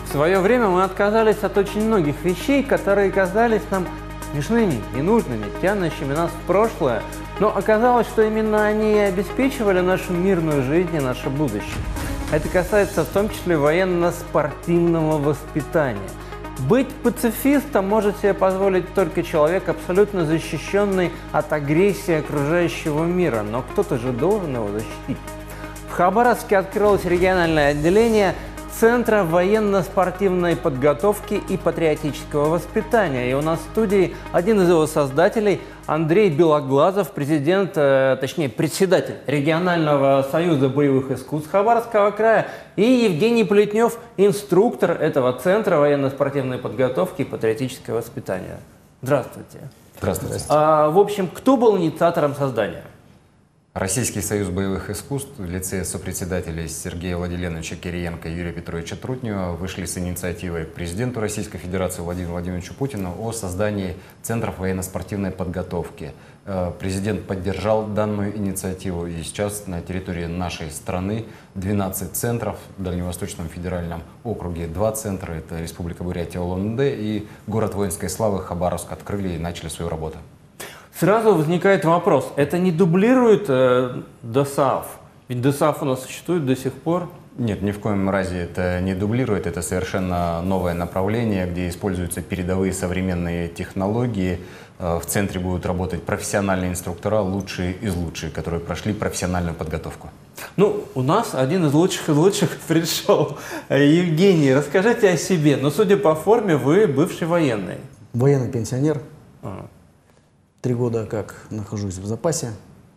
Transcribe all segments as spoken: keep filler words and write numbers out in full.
В свое время мы отказались от очень многих вещей, которые казались нам смешными, ненужными, тянущими нас в прошлое, но оказалось, что именно они и обеспечивали нашу мирную жизнь и наше будущее. Это касается в том числе военно-спортивного воспитания. Быть пацифистом может себе позволить только человек, абсолютно защищенный от агрессии окружающего мира, но кто-то же должен его защитить. В Хабаровске открылось региональное отделение Центра военно-спортивной подготовки и патриотического воспитания. И у нас в студии один из его создателей Андрей Белоглазов, президент, э, точнее председатель регионального союза боевых искусств Хабаровского края, и Евгений Плетнев, инструктор этого Центра военно-спортивной подготовки и патриотического воспитания. Здравствуйте. Здравствуйте. А, в общем, кто был инициатором создания? Российский союз боевых искусств в лице сопредседателей Сергея Владиленовича Кириенко и Юрия Петровича Трутнева вышли с инициативой к президенту Российской Федерации Владимиру Владимировичу Путину о создании центров военно-спортивной подготовки. Президент поддержал данную инициативу, и сейчас на территории нашей страны двенадцать центров, в Дальневосточном федеральном округе два центра, это Республика Бурятия, Улан-Удэ и город воинской славы Хабаровск, открыли и начали свою работу. Сразу возникает вопрос, это не дублирует э, ДОСААФ? Ведь ДОСААФ у нас существует до сих пор. Нет, ни в коем разе это не дублирует, это совершенно новое направление, где используются передовые современные технологии. В центре будут работать профессиональные инструктора, лучшие из лучших, которые прошли профессиональную подготовку. Ну, у нас один из лучших из лучших пришел. Евгений, расскажите о себе. Но судя по форме, вы бывший военный. Военный пенсионер. А. Три года как нахожусь в запасе.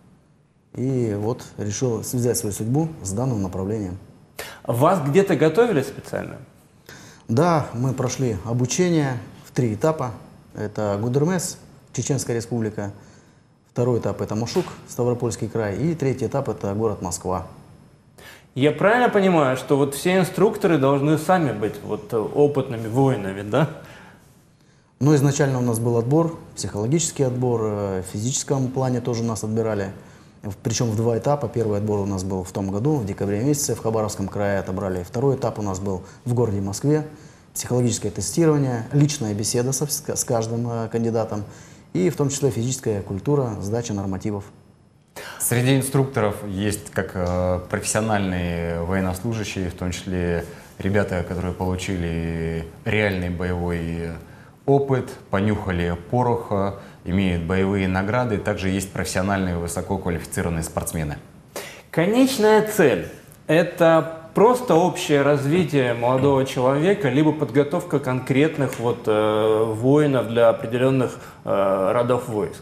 И вот решил связать свою судьбу с данным направлением. Вас где-то готовили специально? Да, мы прошли обучение в три этапа. Это Гудермес, Чеченская республика. Второй этап – это Мошук, Ставропольский край. И третий этап – это город Москва. Я правильно понимаю, что вот все инструкторы должны сами быть вот опытными воинами, да? Ну, изначально у нас был отбор, психологический отбор, в физическом плане тоже нас отбирали. Причем в два этапа. Первый отбор у нас был в том году, в декабре месяце в Хабаровском крае отобрали. Второй этап у нас был в городе Москве. Психологическое тестирование, личная беседа со, с каждым э, кандидатом. И в том числе физическая культура, сдача нормативов. Среди инструкторов есть как э, профессиональные военнослужащие, в том числе ребята, которые получили реальный боевой опыт, понюхали пороха, имеют боевые награды. Также есть профессиональные высококвалифицированные спортсмены. Конечная цель – это просто общее развитие молодого человека, либо подготовка конкретных вот, э, воинов для определенных э, родов войск?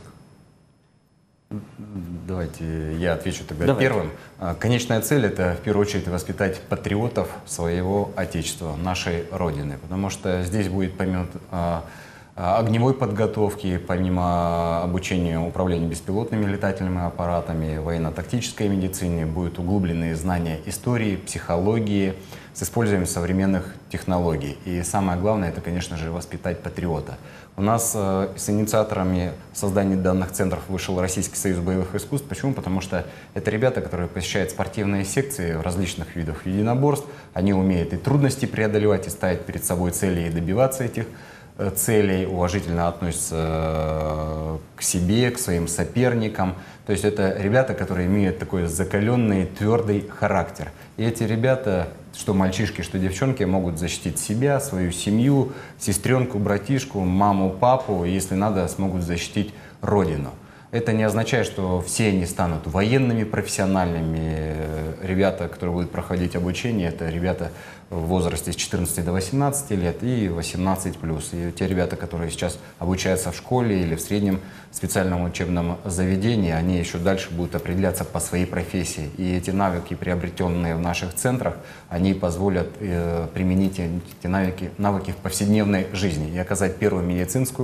Давайте я отвечу тогда Давайте. первым. Конечная цель – это в первую очередь воспитать патриотов своего Отечества, нашей Родины. Потому что здесь будет помимо огневой подготовки, помимо обучения управлению беспилотными летательными аппаратами, военно-тактической медицине, будут углубленные знания истории, психологии с использованием современных технологий. И самое главное – это, конечно же, воспитать патриота. У нас э, с инициаторами создания данных центров вышел Российский союз боевых искусств. Почему? Потому что это ребята, которые посещают спортивные секции в различных видах единоборств. Они умеют и трудности преодолевать, и ставить перед собой цели, и добиваться этих э, целей, уважительно относятся э, к себе, к своим соперникам. То есть это ребята, которые имеют такой закаленный, твердый характер. И эти ребята, что мальчишки, что девчонки, могут защитить себя, свою семью, сестренку, братишку, маму, папу, и, если надо, смогут защитить Родину. Это не означает, что все они станут военными, профессиональными. Ребята, которые будут проходить обучение, это ребята в возрасте с четырнадцати до восемнадцати лет и восемнадцать плюс. И те ребята, которые сейчас обучаются в школе или в среднем специальном учебном заведении, они еще дальше будут определяться по своей профессии. И эти навыки, приобретенные в наших центрах, они позволят э, применить эти навыки, навыки в повседневной жизни и оказать первую медицинскую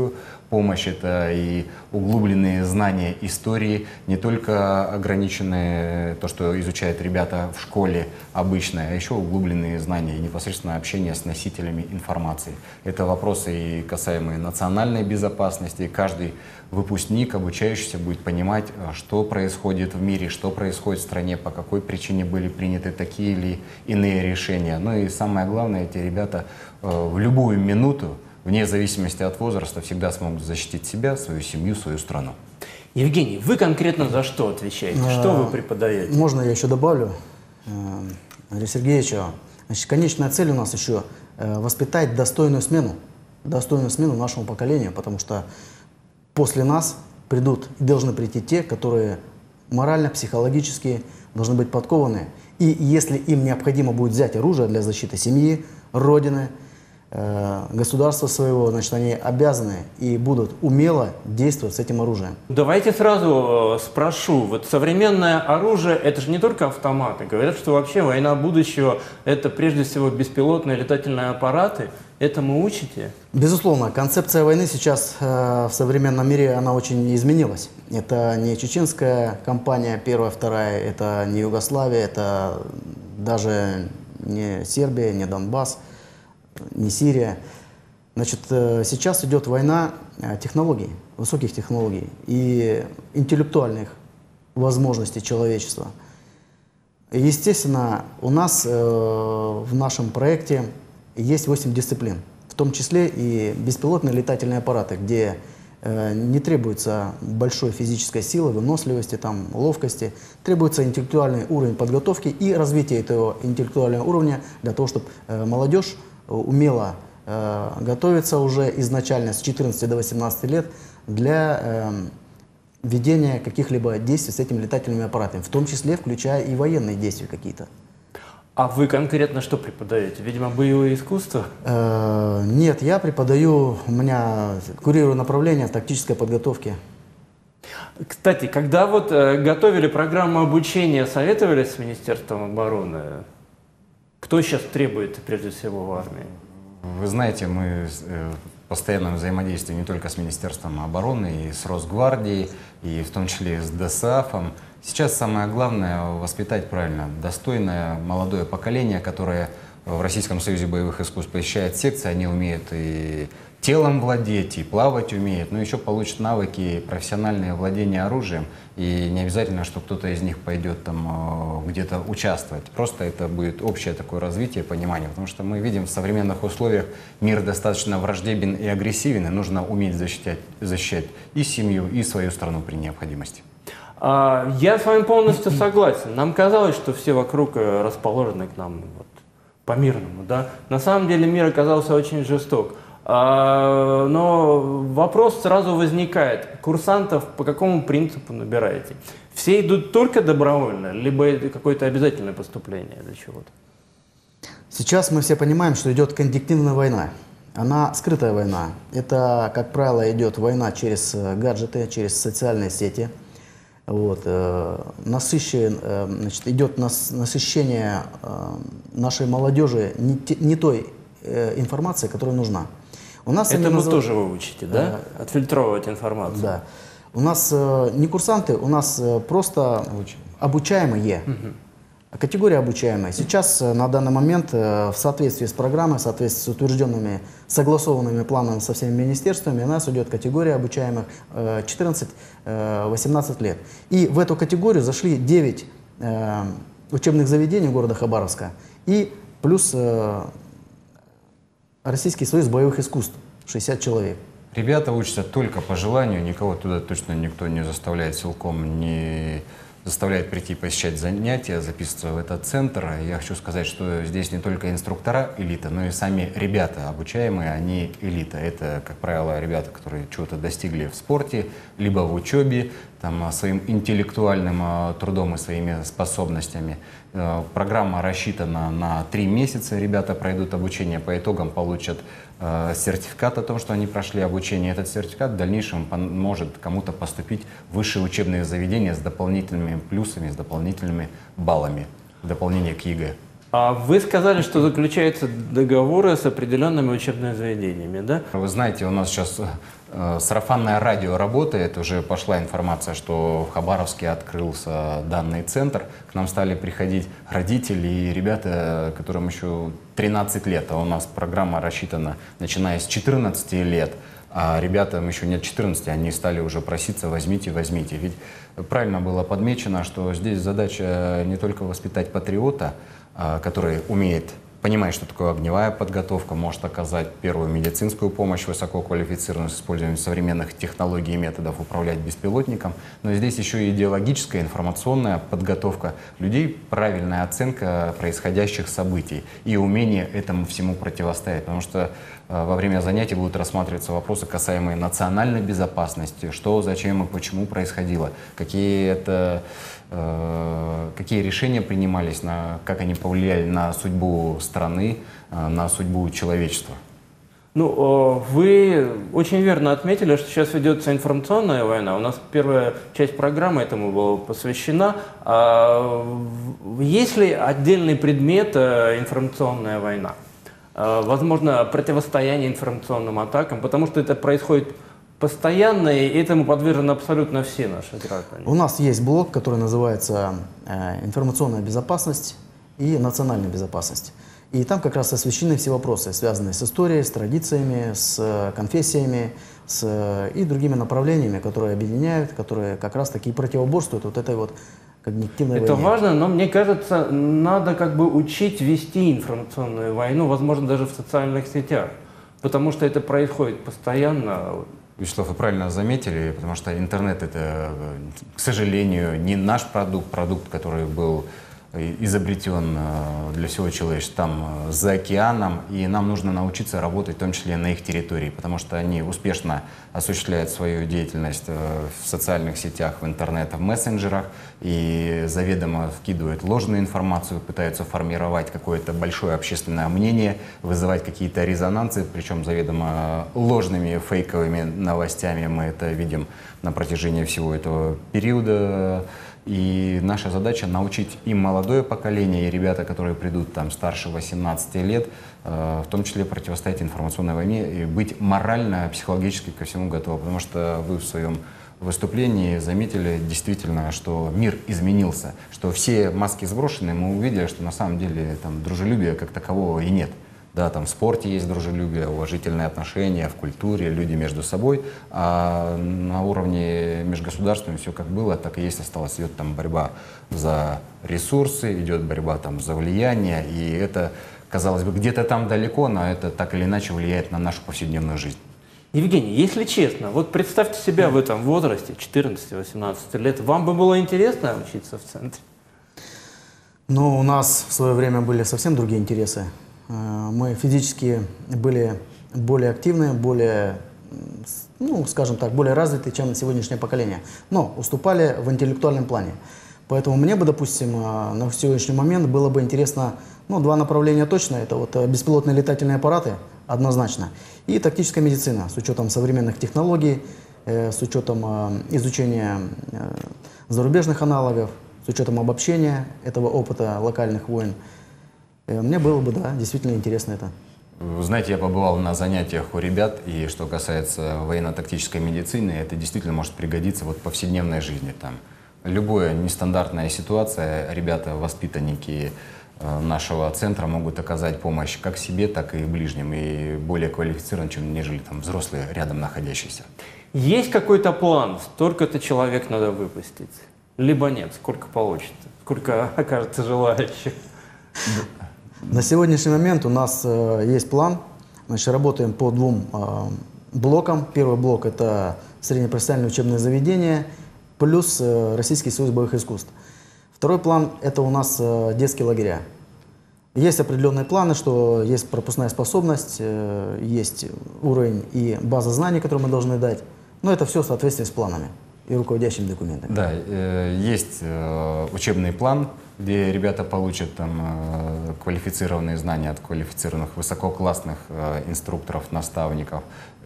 помощь, это и углубленные знания истории, не только ограниченные то, что изучают ребята в школе обычно, а еще углубленные знания и непосредственно общение с носителями информации. Это вопросы и касаемые национальной безопасности. Каждый выпускник, обучающийся, будет понимать, что происходит в мире, что происходит в стране, по какой причине были приняты такие или иные решения. Ну и самое главное, эти ребята в любую минуту, вне зависимости от возраста, всегда смогут защитить себя, свою семью, свою страну. Евгений, вы конкретно за что отвечаете? Что вы преподаете? Можно я еще добавлю, Андрей Сергеевич? Значит, конечная цель у нас еще воспитать достойную смену, достойную смену нашему поколению, потому что после нас придут и должны прийти те, которые морально, психологически должны быть подкованы. И если им необходимо будет взять оружие для защиты семьи, родины, э, государства своего, значит, они обязаны и будут умело действовать с этим оружием. Давайте сразу спрошу. Вот современное оружие – это же не только автоматы. Говорят, что вообще война будущего – это прежде всего беспилотные летательные аппараты. Этому учите? Безусловно, концепция войны сейчас э, в современном мире, она очень изменилась. Это не чеченская кампания, первая, вторая, это не Югославия, это даже не Сербия, не Донбасс, не Сирия. Значит, э, сейчас идет война технологий, высоких технологий и интеллектуальных возможностей человечества. И, естественно, у нас э, в нашем проекте есть восемь дисциплин, в том числе и беспилотные летательные аппараты, где э, не требуется большой физической силы, выносливости, там, ловкости, требуется интеллектуальный уровень подготовки и развитие этого интеллектуального уровня для того, чтобы э, молодежь умела э, готовиться уже изначально с четырнадцати до восемнадцати лет для э, ведения каких-либо действий с этими летательными аппаратами, в том числе включая и военные действия какие-то. А вы конкретно что преподаете? Видимо, боевое искусство? Э, нет, я преподаю, у меня курирую направление тактической подготовки. Кстати, когда вот э, готовили программу обучения, советовались с Министерством обороны? Кто сейчас требует прежде всего в армии? Вы знаете, мы э, в постоянном взаимодействии не только с Министерством обороны, и с Росгвардией, и в том числе с ДОСААФом. Сейчас самое главное – воспитать правильно достойное молодое поколение, которое в Российском союзе боевых искусств посещает секции, они умеют и телом владеть, и плавать умеют, но еще получат навыки, профессиональное владение оружием, и не обязательно, что кто-то из них пойдет там где-то участвовать. Просто это будет общее такое развитие, понимание, потому что мы видим в современных условиях мир достаточно враждебен и агрессивен, и нужно уметь защищать, защищать и семью, и свою страну при необходимости. Я с вами полностью согласен. Нам казалось, что все вокруг расположены к нам вот, по-мирному. Да? На самом деле мир оказался очень жесток. Но вопрос сразу возникает. Курсантов по какому принципу набираете? Все идут только добровольно, либо это какое-то обязательное поступление для чего-то? Сейчас мы все понимаем, что идет конъюнктивная война. Она скрытая война. Это, как правило, идет война через гаджеты, через социальные сети. Вот, э, насыщен, э, значит, идет нас, насыщение э, нашей молодежи не, те, не той э, информацией, которая нужна. У нас это вы назов... тоже вы учите, да? Э, Отфильтровывать информацию. Да. У нас э, не курсанты, у нас э, просто обучаемые. Угу. Категория обучаемая. Сейчас э, на данный момент э, в соответствии с программой, в соответствии с утвержденными, согласованными планами со всеми министерствами, у нас идет категория обучаемых э, четырнадцать-восемнадцать лет. И в эту категорию зашли девять э, учебных заведений города Хабаровска и плюс э, Российский союз боевых искусств, шестьдесят человек. Ребята учатся только по желанию, никого туда точно никто не заставляет силком, не заставляет прийти посещать занятия, записываться в этот центр. Я хочу сказать, что здесь не только инструктора элита, но и сами ребята обучаемые, они элита. Это, как правило, ребята, которые чего-то достигли в спорте, либо в учебе, там, своим интеллектуальным трудом и своими способностями. Программа рассчитана на три месяца. Ребята пройдут обучение, по итогам получат э, сертификат о том, что они прошли обучение. Этот сертификат в дальнейшем поможет кому-то поступить в высшие учебные заведения с дополнительными плюсами, с дополнительными баллами в дополнение к ЕГЭ. А вы сказали, что заключаются договоры с определенными учебными заведениями, да? Вы знаете, у нас сейчас э, сарафанное радио работает, уже пошла информация, что в Хабаровске открылся данный центр. К нам стали приходить родители и ребята, которым еще тринадцать лет, а у нас программа рассчитана начиная с четырнадцати лет. А ребятам еще нет четырнадцати, они стали уже проситься: возьмите, возьмите. Ведь правильно было подмечено, что здесь задача не только воспитать патриота, который умеет, понимает, что такое огневая подготовка, может оказать первую медицинскую помощь высококвалифицированную с использованием современных технологий и методов управлять беспилотником, но здесь еще и идеологическая, информационная подготовка людей, правильная оценка происходящих событий и умение этому всему противостоять. Потому что во время занятий будут рассматриваться вопросы, касаемые национальной безопасности, что, зачем и почему происходило, какие, это, э, какие решения принимались, на, как они повлияли на судьбу страны, э, на судьбу человечества. Ну, вы очень верно отметили, что сейчас ведется информационная война. У нас первая часть программы этому была посвящена. Есть ли отдельный предмет информационная война? Возможно, противостояние информационным атакам, потому что это происходит постоянно, и этому подвержены абсолютно все наши граждане. У нас есть блок, который называется э, «Информационная безопасность и национальная безопасность». И там как раз освещены все вопросы, связанные с историей, с традициями, с конфессиями, с, и другими направлениями, которые объединяют, которые как раз таки противоборствуют вот этой вот когнитивной Это войне. важно, но мне кажется, надо как бы учить вести информационную войну, возможно, даже в социальных сетях, потому что это происходит постоянно. Вячеслав, вы правильно заметили, потому что интернет — это, к сожалению, не наш продукт, продукт, который был изобретен для всего человечества там за океаном, и нам нужно научиться работать в том числе на их территории, потому что они успешно осуществляют свою деятельность в социальных сетях, в интернете, в мессенджерах, и заведомо вкидывают ложную информацию, пытаются формировать какое-то большое общественное мнение, вызывать какие-то резонансы, причем заведомо ложными фейковыми новостями. Мы это видим на протяжении всего этого периода. И наша задача — научить и молодое поколение, и ребята, которые придут там старше восемнадцати лет, э, в том числе противостоять информационной войне и быть морально, психологически ко всему готовы. Потому что вы в своем выступлении заметили действительно, что мир изменился, что все маски сброшены, мы увидели, что на самом деле там дружелюбия как такового и нет. Да, там в спорте есть дружелюбие, уважительные отношения, в культуре, люди между собой, а на уровне межгосударственном все как было, так и есть осталось. Идет там борьба за ресурсы, идет борьба там за влияние, и это, казалось бы, где-то там далеко, но это так или иначе влияет на нашу повседневную жизнь. Евгений, если честно, вот представьте себя в этом возрасте, четырнадцати-восемнадцати лет, вам бы было интересно учиться в центре? Ну, у нас в свое время были совсем другие интересы. Мы физически были более активны, более, ну, скажем так, более развиты, чем сегодняшнее поколение, но уступали в интеллектуальном плане. Поэтому мне бы, допустим, на сегодняшний момент было бы интересно, ну, два направления точно, это вот беспилотные летательные аппараты, однозначно, и тактическая медицина, с учетом современных технологий, с учетом изучения зарубежных аналогов, с учетом обобщения этого опыта локальных войн. Мне было бы, да, действительно интересно это. Вы знаете, я побывал на занятиях у ребят, и что касается военно-тактической медицины, это действительно может пригодиться вот в повседневной жизни. Там любая нестандартная ситуация, ребята, воспитанники нашего центра могут оказать помощь как себе, так и ближним, и более квалифицированно, чем нежели там взрослые рядом находящиеся. Есть какой-то план, столько-то человек надо выпустить, либо нет, сколько получится, сколько окажется желающих? На сегодняшний момент у нас э, есть план. Значит, работаем по двум э, блокам. Первый блок — это среднепрофессиональное учебное заведение, плюс э, Российский союз боевых искусств. Второй план — это у нас э, детские лагеря. Есть определенные планы, что есть пропускная способность, э, есть уровень и база знаний, которые мы должны дать. Но это все в соответствии с планами и руководящими документами. Да, э, есть э, учебный план, где ребята получат там э, квалифицированные знания от квалифицированных высококлассных э, инструкторов, наставников.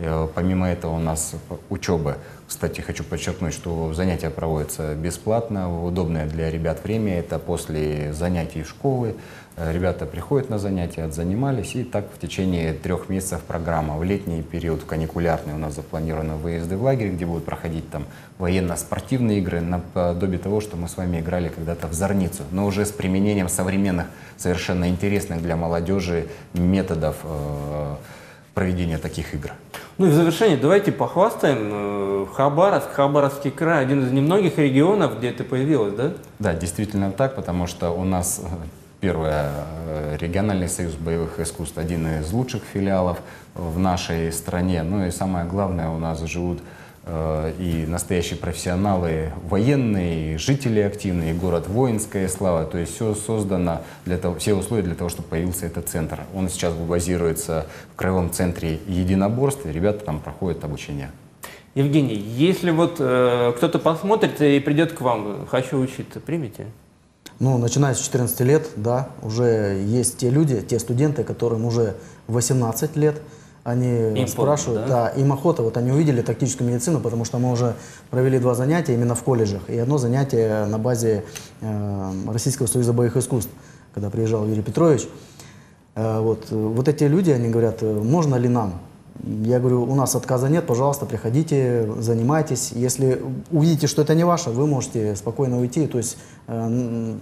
Э, Помимо этого у нас учеба. Кстати, хочу подчеркнуть, что занятия проводятся бесплатно, удобное для ребят время. Это после занятий школы. Э, Ребята приходят на занятия, отзанимались, и так в течение трех месяцев программа. В летний период, в каникулярный, у нас запланированы выезды в лагерь, где будут проходить там военно-спортивные игры, наподобие того, что мы с вами играли когда-то в зорницу, но уже с применением современных, совершенно интересных для молодежи методов э, проведения таких игр. Ну и в завершение давайте похвастаем. Хабаровск, Хабаровский край, один из немногих регионов, где это появилось, да? Да, действительно так, потому что у нас первое, региональный союз боевых искусств, один из лучших филиалов в нашей стране. Ну и самое главное, у нас живут э, и настоящие профессионалы военные, и жители активные, и город воинская слава. То есть все создано, для того, все условия для того, чтобы появился этот центр. Он сейчас базируется в Краевом центре единоборств, и ребята там проходят обучение. Евгений, если вот э, кто-то посмотрит и придет к вам, хочу учиться, примете? Ну, начиная с четырнадцати лет, да, уже есть те люди, те студенты, которым уже восемнадцать лет, они Им спрашивают, помню, да? да, им охота, вот они увидели тактическую медицину, потому что мы уже провели два занятия именно в колледжах, и одно занятие на базе э, Российского союза боевых искусств, когда приезжал Юрий Петрович. Э, вот, вот эти люди, они говорят, можно ли нам? Я говорю, у нас отказа нет, пожалуйста, приходите, занимайтесь. Если увидите, что это не ваше, вы можете спокойно уйти. То есть э,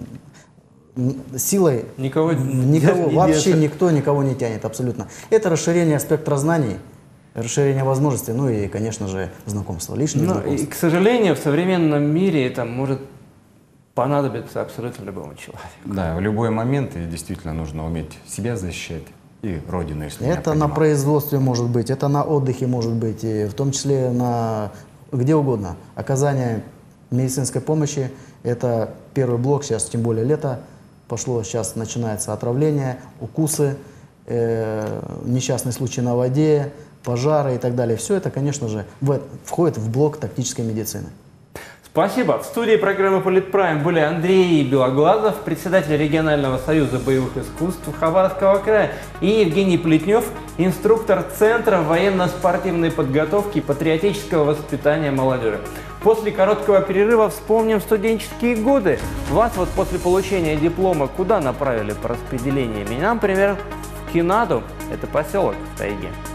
силой Никого, никого не вообще держит. никто никого не тянет, абсолютно. Это расширение спектра знаний, расширение возможностей, ну и, конечно же, знакомство, лишнее Но, знакомство. и, к сожалению, в современном мире это может понадобиться абсолютно любому человеку. Да, в любой момент и действительно нужно уметь себя защищать и родину, если Это необходимо. на производстве может быть, это на отдыхе может быть, и в том числе на где угодно. Оказание медицинской помощи – это первый блок, сейчас тем более лето пошло, сейчас начинается отравление, укусы, э, несчастные случаи на воде, пожары и так далее. Все это, конечно же, в, входит в блок тактической медицины. Спасибо. В студии программы «Политпрайм» были Андрей Белоглазов, председатель регионального союза боевых искусств Хабаровского края, и Евгений Плетнев, инструктор Центра военно-спортивной подготовки и патриотического воспитания молодежи. После короткого перерыва вспомним студенческие годы. Вас вот после получения диплома куда направили по распределению? Меня, например, в Кинаду, это поселок в тайге.